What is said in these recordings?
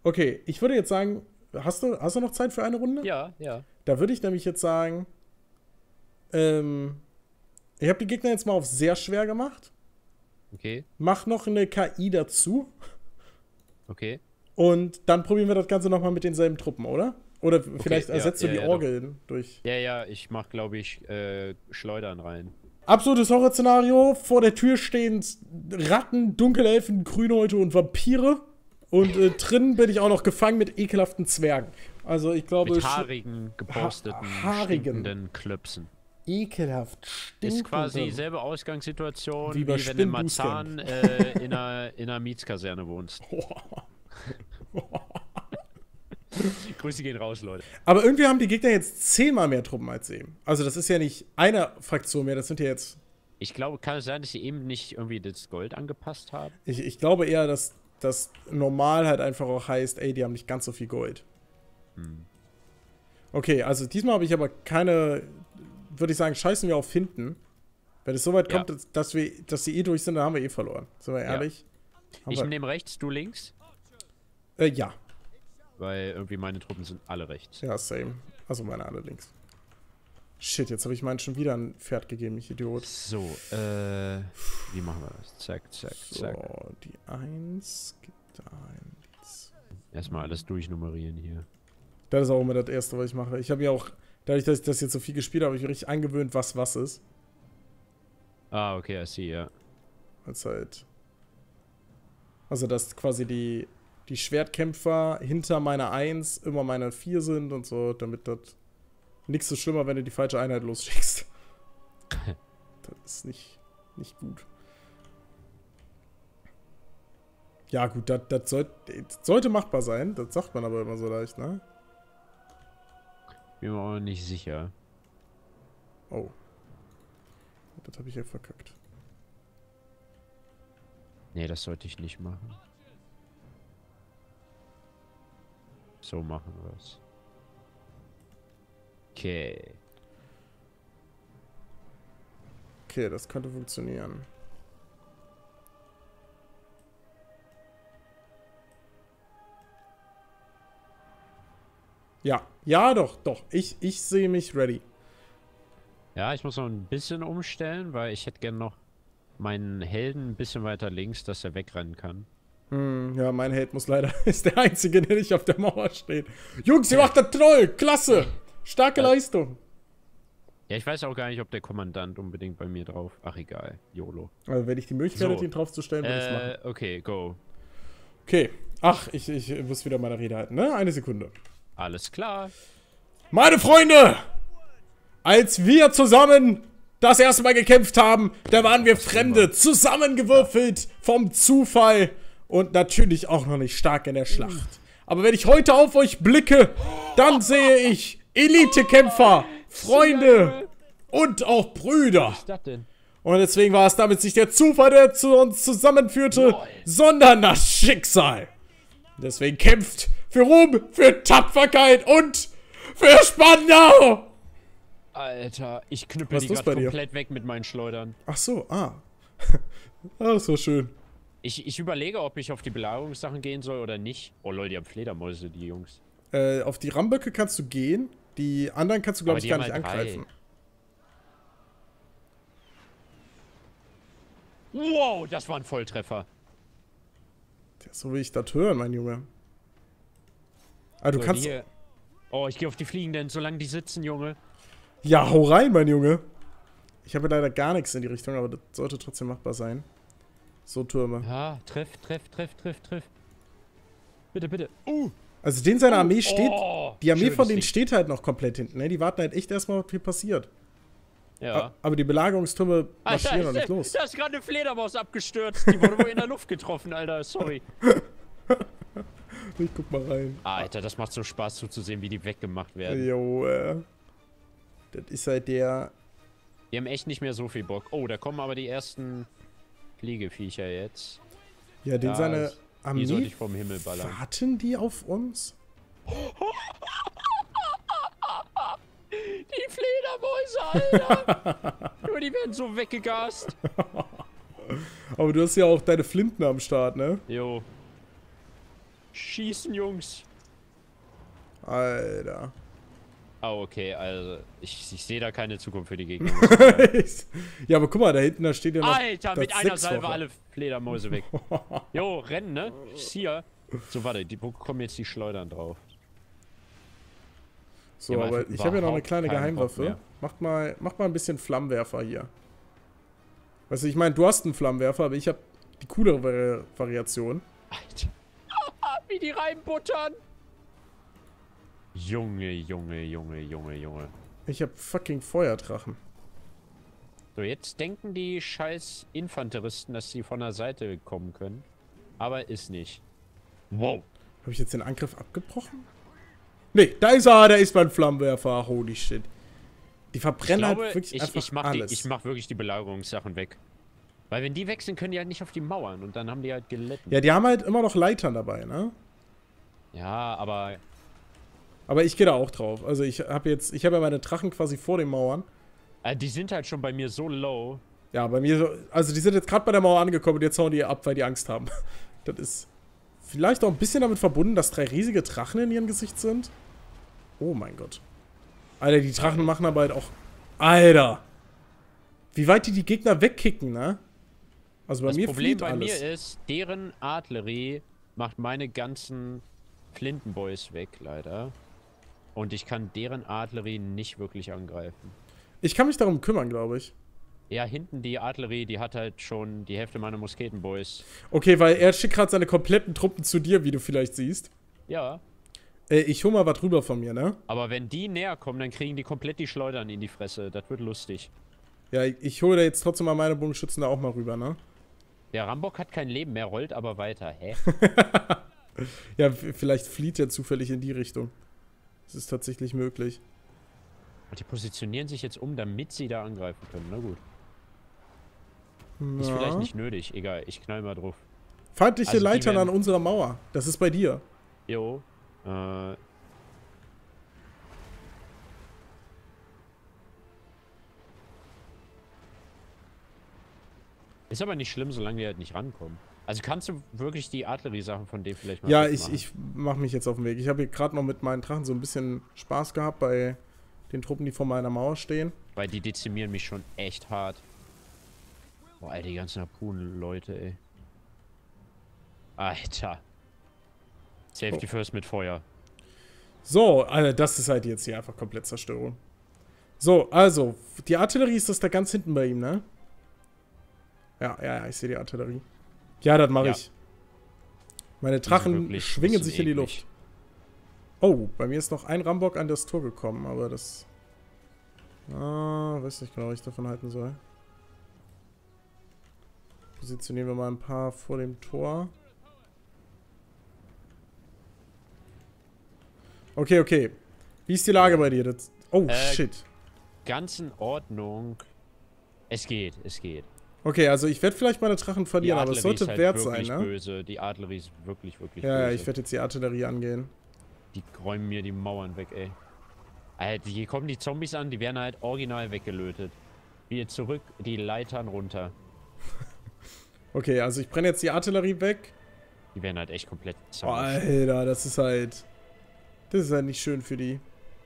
Okay, ich würde jetzt sagen, hast du noch Zeit für eine Runde? Ja, ja. Da würde ich nämlich jetzt sagen, ich habe die Gegner jetzt mal auf sehr schwer gemacht. Okay, Mach noch eine KI dazu. okay. Und dann probieren wir das Ganze nochmal mit denselben Truppen, oder? Oder vielleicht Ja, ersetzt du die ja, doch. Orgeln durch. Ja, ja, ich mach, glaube ich, Schleudern rein. Absolutes Horrorszenario. Vor der Tür stehen Ratten, Dunkelelfen, Grünhäute und Vampire. Und drinnen bin ich auch noch gefangen mit ekelhaften Zwergen. Also ich glaube... Mit haarigen, geposteten, haarigen. stinkenden Klöpsen. Ekelhaft stinkend. Ist quasi dieselbe Ausgangssituation, Wie bei wie wenn du in Spinnbuscamp. Marzahn in einer Mietskaserne wohnst. Grüße gehen raus, Leute. Aber irgendwie haben die Gegner jetzt 10-mal mehr Truppen als eben. Also das ist ja nicht eine Fraktion mehr, das sind ja jetzt... Ich glaube, kann es sein, dass sie eben nicht irgendwie das Gold angepasst haben? Ich glaube eher, dass das normal halt einfach auch heißt, ey, die haben nicht ganz so viel Gold. Okay, also diesmal habe ich aber keine, würde ich sagen, scheißen wir auf hinten. Wenn es so weit kommt, dass sie eh durch sind, dann haben wir eh verloren. Sind wir ehrlich? Ich nehme rechts, du links. Ja. Weil irgendwie meine Truppen sind alle rechts. Ja, same. Also meine alle links. Shit, jetzt habe ich meinen schon wieder ein Pferd gegeben, ich Idiot. So, wie machen wir das? Zack, zack, zack. So, die 1 gibt da ein. Erstmal alles durchnummerieren hier. Das ist auch immer das Erste, was ich mache. Ich habe ja auch, dadurch, dass ich das jetzt so viel gespielt habe, habe ich mir richtig angewöhnt, was ist. Ah, okay, I see, ja. Also, dass quasi die Schwertkämpfer hinter meiner 1 immer meine 4 sind und so, damit das nichts so schlimmer, wenn du die falsche Einheit losschickst. Das ist nicht gut. Ja, gut, das sollte machbar sein. Das sagt man aber immer so leicht, ne? Bin mir auch nicht sicher. Oh. Das habe ich ja verkackt. Nee, das sollte ich nicht machen. So machen wir es. Okay. Okay, das könnte funktionieren. Ja. Ja, doch. Ich sehe mich ready. Ja, ich muss noch ein bisschen umstellen, weil ich hätte gerne noch meinen Helden ein bisschen weiter links, dass er wegrennen kann. Ja, mein Held muss leider, ist der einzige, der nicht auf der Mauer steht. Jungs, ihr macht das toll! Klasse! Starke Leistung! Ja, ich weiß auch gar nicht, ob der Kommandant unbedingt bei mir drauf... Ach, egal. YOLO. Also, wenn ich die Möglichkeit hätte, ihn draufzustellen, würde ich es machen. Okay, go. Okay. Ach, ich muss wieder meine Rede halten, ne? Eine Sekunde. Alles klar. Meine Freunde! Als wir zusammen das erste Mal gekämpft haben, da waren wir Fremde, zusammengewürfelt vom Zufall und natürlich auch noch nicht stark in der Schlacht. Aber wenn ich heute auf euch blicke, dann sehe ich Elitekämpfer, Freunde und auch Brüder. Was ist das denn? Und deswegen war es damit nicht der Zufall, der zu uns zusammenführte, sondern das Schicksal. Deswegen kämpft für Ruhm, für Tapferkeit und für Spandau. Alter, ich knüppel Was die ist los gerade bei dir? komplett weg mit meinen Schleudern. Ach so, Ah, so schön. Ich überlege, ob ich auf die Belagerungssachen gehen soll oder nicht. Oh lol, die haben Fledermäuse, die Jungs. Auf die Ramböcke kannst du gehen. Die anderen kannst du, glaube Aber ich, die gar haben nicht halt angreifen. Wow, das war ein Volltreffer. Ja, so will ich das hören, mein Junge. Ah, du So, kannst... hier. Oh, ich gehe auf die Fliegenden, solange die sitzen, Junge. Ja, hau rein, mein Junge. Ich habe leider gar nichts in die Richtung, aber das sollte trotzdem machbar sein. So, Türme. Ja, treff. Bitte, bitte. Also, den seine Armee steht... Oh, Die Armee schönes von denen Ding. steht halt noch komplett hinten, ne? Die warten halt echt erstmal, was hier passiert. Ja. Aber die Belagerungstürme marschieren noch nicht los. Da ist gerade eine Fledermaus abgestürzt. Die wurde wohl in der Luft getroffen, Alter. Sorry. Ich guck mal rein. Alter, das macht so Spaß zuzusehen, wie die weggemacht werden. Jo, das ist halt der... Die haben echt nicht mehr so viel Bock. Oh, da kommen aber die ersten Fliegeviecher jetzt. Ja, den Ja, seine Die sollte Armee... ich vom Himmel ballern. Warten die auf uns? Die Fledermäuse, Alter! Nur die werden so weggegast. Aber du hast ja auch deine Flinten am Start, ne? Jo. Schießen, Jungs. Alter. Ah, okay, also ich sehe da keine Zukunft für die Gegner. Ja, aber guck mal, da hinten, da steht ja noch... Alter, mit einer Salve alle Fledermäuse weg. Jo, rennen, ne? Hier. So, warte, die kommen jetzt die Schleudern drauf. So, aber ich habe ja noch eine kleine Geheimwaffe. Macht mal ein bisschen Flammenwerfer hier. Weißt du, ich meine, du hast einen Flammenwerfer, aber ich habe die coolere Variation. Alter. Wie die reinbuttern. Junge, Junge, Junge, Junge, Junge. Ich habe fucking Feuerdrachen. So, jetzt denken die scheiß Infanteristen, dass sie von der Seite kommen können. Aber ist nicht. Wow. Habe ich jetzt den Angriff abgebrochen? Nee, da ist er, da ist mein Flammenwerfer. Holy shit. Die verbrennen halt wirklich einfach alles. Ich mach wirklich die Belagerungssachen weg. Weil wenn die weg sind, können die halt nicht auf die Mauern und dann haben die halt gelitten. Ja, die haben halt immer noch Leitern dabei, ne? Ja, aber... Aber ich gehe da auch drauf. Also ich habe ja meine Drachen quasi vor den Mauern. Die sind halt schon bei mir so low. Ja, bei mir so, also die sind jetzt gerade bei der Mauer angekommen und jetzt hauen die ab, weil die Angst haben. Das ist vielleicht auch ein bisschen damit verbunden, dass 3 riesige Drachen in ihrem Gesicht sind. Oh mein Gott. Alter, die Drachen machen aber halt auch... Alter! Wie weit die Gegner wegkicken, ne? Also bei mir flieht alles. Das Problem bei mir ist, deren Artillerie macht meine ganzen Flintenboys weg, leider. Und ich kann deren Artillerie nicht wirklich angreifen. Ich kann mich darum kümmern, glaube ich. Ja, hinten die Artillerie, die hat halt schon die Hälfte meiner Musketenboys. Okay, weil er schickt gerade seine kompletten Truppen zu dir, wie du vielleicht siehst. Ja. Ich hol mal was rüber von mir, ne? Aber wenn die näher kommen, dann kriegen die komplett die Schleudern in die Fresse. Das wird lustig. Ja, ich hole da jetzt trotzdem mal meine Bogenschützen da auch mal rüber, ne? Der Rambock hat kein Leben mehr, rollt aber weiter. Hä? Ja, vielleicht flieht er zufällig in die Richtung. Das ist tatsächlich möglich. Und die positionieren sich jetzt um, damit sie da angreifen können. Na gut. Na. Ist vielleicht nicht nötig. Egal, ich knall mal drauf. Feindliche Leitern an unserer Mauer. Das ist bei dir. Jo. Ist aber nicht schlimm, solange die halt nicht rankommen. Also kannst du wirklich die Artilleriesachen von dem vielleicht mal Ja, ich mache mich jetzt auf den Weg. Ich habe hier gerade noch mit meinen Drachen so ein bisschen Spaß gehabt bei den Truppen, die vor meiner Mauer stehen. Weil die dezimieren mich schon echt hart. Boah, Alter, die ganzen Harpunen-Leute, ey. Alter. Safety first mit Feuer. So, Alter, das ist halt jetzt hier einfach komplett Zerstörung. So, also, die Artillerie ist das da ganz hinten bei ihm, ne? Ja, ich sehe die Artillerie. Ja, das mache ich. Meine Drachen schwingen sich in die Luft. Oh, bei mir ist noch ein Rambock an das Tor gekommen, aber das... weiß nicht genau, was ich davon halten soll. Positionieren wir mal ein paar vor dem Tor. Okay. Wie ist die Lage bei dir? Oh, shit. Ganz in Ordnung. Es geht. Okay, also ich werde vielleicht meine Drachen verlieren, aber es sollte halt wert sein, ne? Böse. Die Artillerie ist wirklich böse. Ja, ich werde jetzt die Artillerie angehen. Die räumen mir die Mauern weg, ey. Alter, hier kommen die Zombies an, die werden halt original weggelötet. Wir zurück, die Leitern runter. Okay, also ich brenne jetzt die Artillerie weg. Die werden halt echt komplett zerstört. Alter, das ist halt nicht schön für die.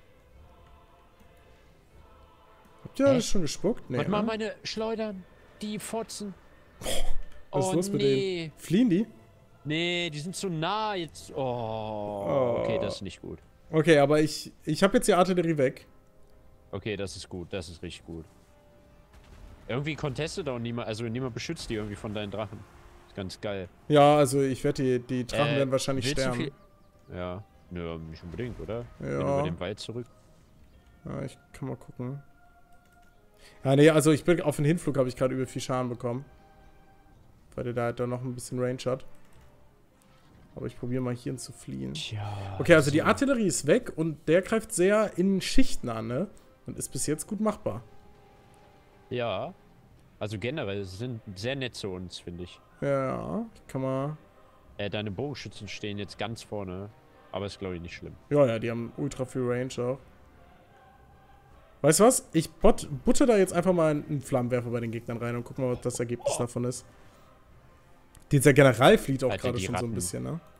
Habt ihr das schon gespuckt? Nee, was machen meine Schleudern? Die Fotzen. Was ist los mit denen? Fliehen die? Nee, die sind zu nah jetzt. Oh. Okay, das ist nicht gut. Okay, aber ich habe jetzt die Artillerie weg. Okay, das ist gut. Das ist richtig gut. Irgendwie contestet auch niemand, also niemand beschützt die irgendwie von deinen Drachen. Ist ganz geil. Ja, also ich werde die Drachen werden wahrscheinlich sterben. Ja, nö, nicht unbedingt, oder? Ja. Bin über den Wald zurück. Ja, ich kann mal gucken. Ja, nee, also ich bin auf den Hinflug habe ich gerade übel viel Schaden bekommen. Weil der da halt noch ein bisschen Range hat. Aber ich probiere mal hierhin zu fliehen. Tja, okay, also die Artillerie ist weg und der greift sehr in Schichten an, ne? Und ist bis jetzt gut machbar. Ja. Also generell, sie sind sehr nett zu uns, finde ich. Ja, kann man... Deine Bogenschützen stehen jetzt ganz vorne. Aber ist, glaube ich, nicht schlimm. Ja, die haben ultra viel Range auch. Weißt du was? Ich butter da jetzt einfach mal einen Flammenwerfer bei den Gegnern rein und guck mal, was das Ergebnis davon ist. Dieser General flieht auch gerade schon so ein bisschen, ne?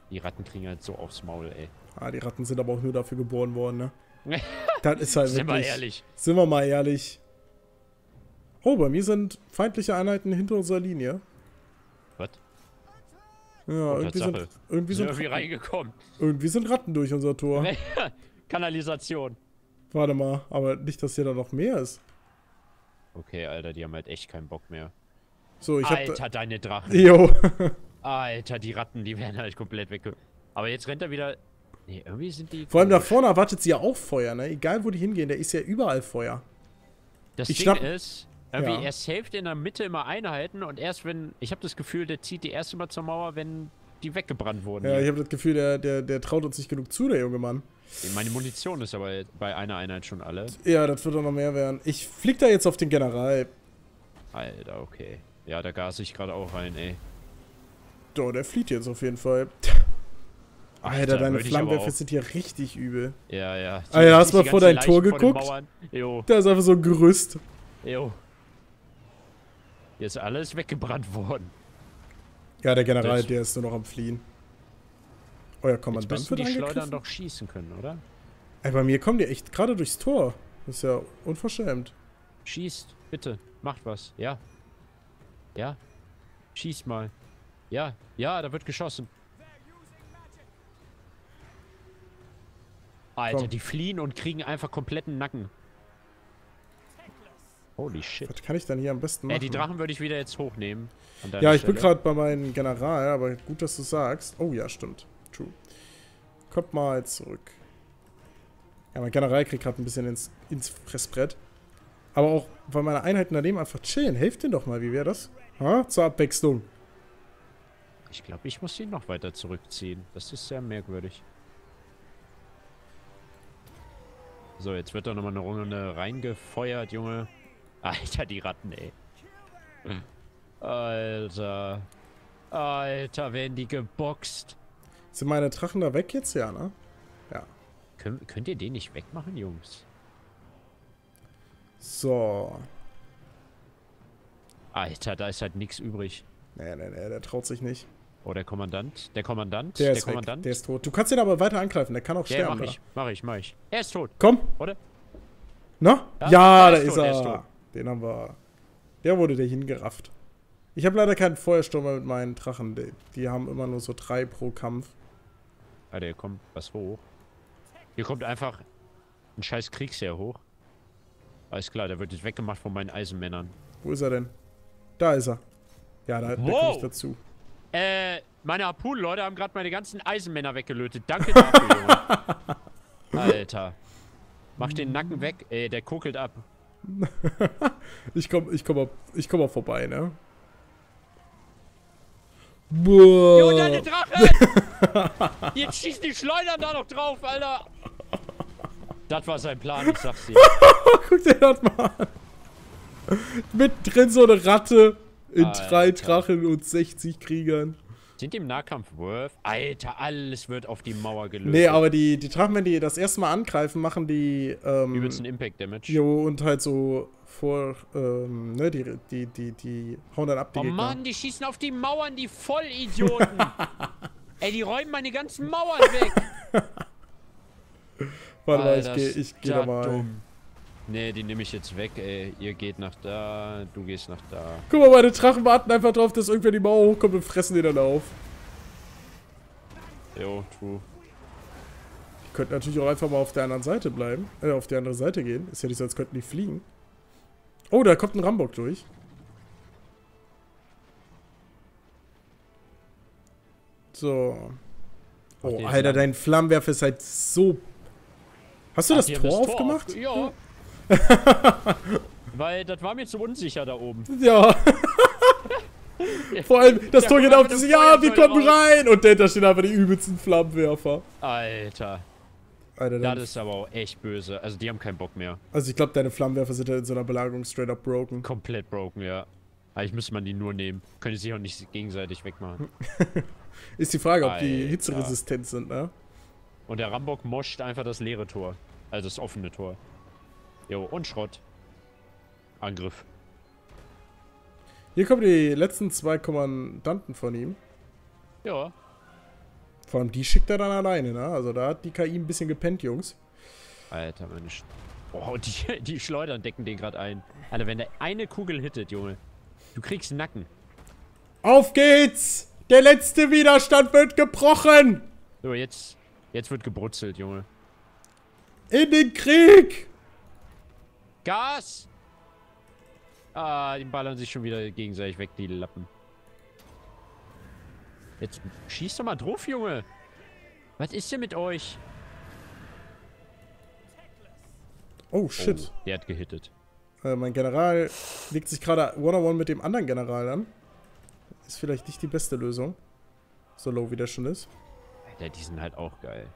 Die Ratten kriegen halt so aufs Maul, ey. Ah, die Ratten sind aber auch nur dafür geboren worden, ne? Das ist halt Sind wir wirklich... ehrlich. Sind wir mal ehrlich. Oh, bei mir sind feindliche Einheiten hinter unserer Linie. Was? Ja, Tatsache. irgendwie Sind sind irgendwie reingekommen. irgendwie sind Ratten durch unser Tor. Kanalisation. Warte mal, aber nicht, dass hier da noch mehr ist. Okay, Alter, die haben halt echt keinen Bock mehr. So, ich Alter, deine Drachen. Jo. Alter, die Ratten, die werden halt komplett weg. Aber jetzt rennt er wieder... Nee, irgendwie sind die... Vor allem da komisch. vorne erwartet sie ja auch Feuer, ne? Egal, wo die hingehen, da ist ja überall Feuer. Das Ich Ding schnapp- ist, irgendwie Ja. er saved in der Mitte immer Einheiten und erst wenn... Ich habe das Gefühl, der zieht die erst immer zur Mauer, wenn die weggebrannt wurden. Ja, hier. ich habe das Gefühl, der traut uns nicht genug zu, der junge Mann. Meine Munition ist aber bei einer Einheit schon alle. Ja, das wird auch noch mehr werden. Ich flieg da jetzt auf den General. Alter, okay. Ja, da gase ich gerade auch rein, ey. Doch, der flieht jetzt auf jeden Fall. Alter, deine würd ich aber Flammenwerfer auch- sind hier richtig übel. Ja, ja. Alter, hast du mal die vor ganzen dein Tor Leichen vor den geguckt? Mauern. Jo, Da ist einfach so ein Gerüst. jo. Hier ist alles weggebrannt worden. Ja, der General, Das- der ist nur noch am Fliehen. Euer Jetzt Kommandant müssten wird die Schleudern angegriffen? doch schießen können, oder? Ey, bei mir kommen die echt gerade durchs Tor. Das ist ja unverschämt. Schießt, bitte. Macht was. Ja. Ja. Schießt mal. Ja. Ja, da wird geschossen. Alter, Komm. die fliehen und kriegen einfach kompletten Nacken. Holy shit. Was kann ich dann hier am besten machen? Die Drachen würde ich wieder jetzt hochnehmen. an deiner Ja, ich bin Stelle. gerade bei meinem General, aber gut, dass du sagst. Oh ja, stimmt. True. Kommt mal zurück. Ja, mein General kriegt gerade ein bisschen ins Fressbrett. Aber auch, weil meine Einheiten daneben einfach chillen. Helft denen doch mal, wie wäre das? Ha? Zur Abwechslung. Ich glaube, ich muss ihn noch weiter zurückziehen. Das ist sehr merkwürdig. So, jetzt wird da nochmal eine Runde reingefeuert, Junge. Alter, die Ratten, ey. Alter. Alter, werden die geboxt. Sind meine Drachen da weg jetzt? Ja, ne? Ja. Könnt ihr den nicht wegmachen, Jungs? So. Alter, da ist halt nichts übrig. Nee, der traut sich nicht. Oh, der Kommandant? Der Kommandant? Der Der ist weg. Kommandant? Der ist tot. Du kannst ihn aber weiter angreifen. Der kann auch Ja, sterben. mach ich. Er ist tot, Komm. oder? Na? Ja, Ja, da der ist ist tot, der ist er. tot. Den haben wir. Der wurde der hingerafft. Ich habe leider keinen Feuersturm mit meinen Drachen. Die haben immer nur so 3 pro Kampf. Alter, hier kommt was hoch. Hier kommt einfach ein scheiß Kriegsheer hoch. Alles klar, der wird jetzt weggemacht von meinen Eisenmännern. Wo ist er denn? Da ist er. Ja, da komme ich dazu. Meine Harpunen-Leute haben gerade meine ganzen Eisenmänner weggelötet. Danke dafür, Junge. Alter. Mach den Nacken weg. Ey, der kokelt ab. Ich komm auch vorbei, ne? Boah. Jo, deine Drache! Jetzt schießen die Schleudern da noch drauf, Alter! Das war sein Plan, ich sag's dir. Guck dir das mal an. Mittendrin so eine Ratte in Alter. 3 Drachen und 60 Kriegern. Sind die im Nahkampf worth? Alter, alles wird auf die Mauer gelöst. Nee, aber die Drachen, wenn die das erste Mal angreifen, machen die, Übelsten Impact Damage. jo, und halt so ne, die hauen dann ab, die Oh Gegner. Mann, die schießen auf die Mauern, die Vollidioten. Ey, die räumen meine ganzen Mauern weg. Warte mal, Alter, ich geh da mal. dumm. Nee, die nehme ich jetzt weg, ey. Ihr geht nach da, du gehst nach da. Guck mal, meine Drachen warten einfach drauf, dass irgendwer die Mauer hochkommt und fressen die dann auf. Jo, true. Die könnten natürlich auch einfach mal auf der anderen Seite bleiben. Auf die andere Seite gehen. Ist ja nicht so, als könnten die fliegen. Oh, da kommt ein Rambock durch. So. Ach, Oh, der ist Alter, lang. dein Flammenwerfer ist halt so... Hast du das Die haben Tor aufgemacht? Ja. Weil das war mir zu unsicher da oben. Ja. Vor allem, das Ja, Tor guck geht mal, auf, mit das, dem ja, wir Feuersäule kommen raus. rein. Und dahinter stehen einfach die übelsten Flammenwerfer. Alter. Alter, Das ist aber auch echt böse. Also die haben keinen Bock mehr. also ich glaube, deine Flammenwerfer sind halt in so einer Belagerung straight up broken. Komplett broken, ja. Eigentlich müsste man die nur nehmen. Könnte sich auch nicht gegenseitig wegmachen. Ist die Frage, ob die Alter. hitzeresistent sind, ne? Und der Rambock moscht einfach das leere Tor. Also das offene Tor. Jo, und Schrott. Angriff. Hier kommen die letzten 2 Kommandanten von ihm. Ja. Vor allem die schickt er dann alleine, ne? Also da hat die KI ein bisschen gepennt, Jungs. Alter, meine Oh, die Schleudern decken den gerade ein. Alter, wenn der eine Kugel hittet, Junge. Du kriegst Nacken. Auf geht's! Der letzte Widerstand wird gebrochen! So, jetzt wird gebrutzelt, Junge. In den Krieg! Gas! Ah, die ballern sich schon wieder gegenseitig weg, die Lappen. Jetzt schieß doch mal drauf, Junge. Was ist denn mit euch? Oh, shit. Oh, der hat gehittet. Mein General legt sich gerade One-on-One mit dem anderen General an. Ist vielleicht nicht die beste Lösung. So low wie der schon ist. Alter, die sind halt auch geil.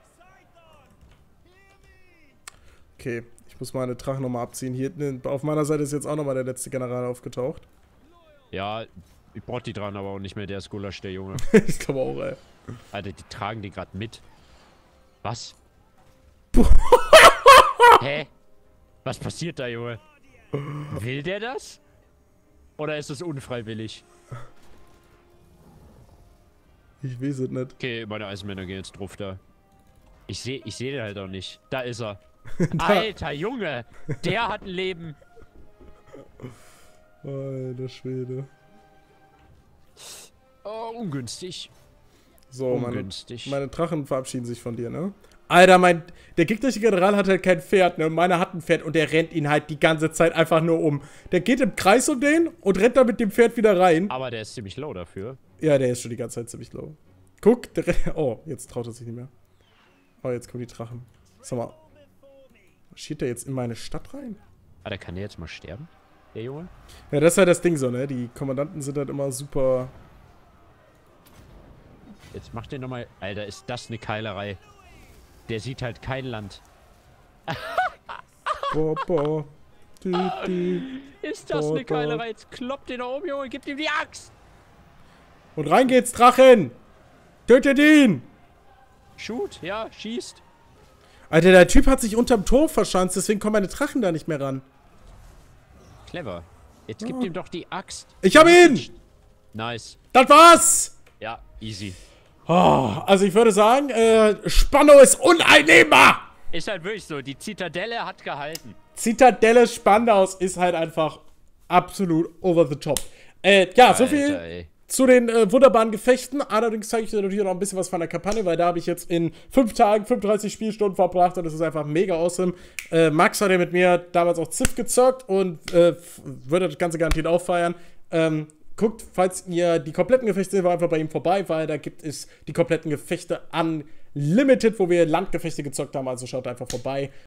Okay, ich muss meine Drachen nochmal abziehen. Hier auf meiner Seite ist jetzt auch nochmal der letzte General aufgetaucht. Ja, ich brauch die dran, aber auch nicht mehr. Der ist Gulasch, der Junge. Ich glaube auch, ey. Alter, die tragen die gerade mit. Was? Hä? Was passiert da, Junge? Will der das? Oder ist es unfreiwillig? Ich weiß es nicht. Okay, meine Eisenmänner gehen jetzt drauf da. Ich seh den halt auch nicht. Da ist er. Alter, Junge! Der hat ein Leben. Alter Schwede. Oh, ungünstig. So, Ungünstig. meine Drachen verabschieden sich von dir, ne? Alter, der gegnerische General hat halt kein Pferd, ne? Und meiner hat ein Pferd und der rennt ihn halt die ganze Zeit einfach nur um. Der geht im Kreis um den und rennt dann mit dem Pferd wieder rein. Aber der ist ziemlich low dafür. Ja, der ist schon die ganze Zeit ziemlich low. Guck, oh, jetzt traut er sich nicht mehr. Oh, jetzt kommen die Drachen. Sag mal, schielt der jetzt in meine Stadt rein? Alter, kann der jetzt mal sterben? Der Junge? Ja, das ist halt das Ding so, ne? Die Kommandanten sind halt immer super... Jetzt macht den nochmal... Alter, ist das eine Keilerei. Der sieht halt kein Land. Boah. Ist das eine Keilerei? Jetzt kloppt den da oben, Junge. Gib ihm die Axt. Und rein geht's, Drachen! Tötet ihn! Shoot, ja, schießt. Alter, der Typ hat sich unterm Tor verschanzt, deswegen kommen meine Drachen da nicht mehr ran. Clever. Jetzt gib ihm doch die Axt. Ich hab ihn! Nice. Das war's! Ja, easy. Oh, also ich würde sagen, Spannung ist uneinnehmbar! Ist halt wirklich so. Die Zitadelle hat gehalten. Zitadelle Spandaus ist halt einfach absolut over the top. Ja, Alter, so viel ey. zu den wunderbaren Gefechten. Allerdings zeige ich dir natürlich noch ein bisschen was von der Kampagne, weil da habe ich jetzt in 5 Tagen 35 Spielstunden verbracht und das ist einfach mega awesome. Max hat ja mit mir damals auch Civ gezockt und würde das Ganze garantiert auch feiern. Guckt, falls ihr die kompletten Gefechte sehen, einfach bei ihm vorbei, weil da gibt es die kompletten Gefechte unlimited, wo wir Landgefechte gezockt haben, also schaut einfach vorbei.